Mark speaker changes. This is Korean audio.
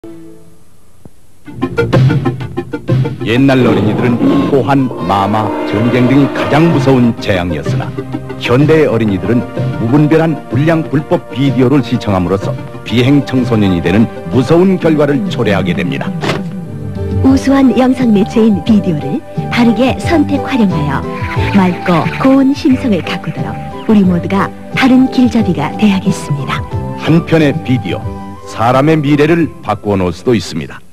Speaker 1: 옛날 어린이들은 호환, 마마, 전쟁 등이 가장 무서운 재앙이었으나 현대의 어린이들은 무분별한 불량 불법 비디오를 시청함으로써 비행 청소년이 되는 무서운 결과를 초래하게 됩니다.
Speaker 2: 우수한 영상 매체인 비디오를 바르게 선택 활용하여 맑고 고운 심성을 가꾸도록 우리 모두가 바른 길잡이가 되어야겠습니다.
Speaker 1: 한 편의 비디오, 사람의 미래를 바꾸어 놓을 수도 있습니다.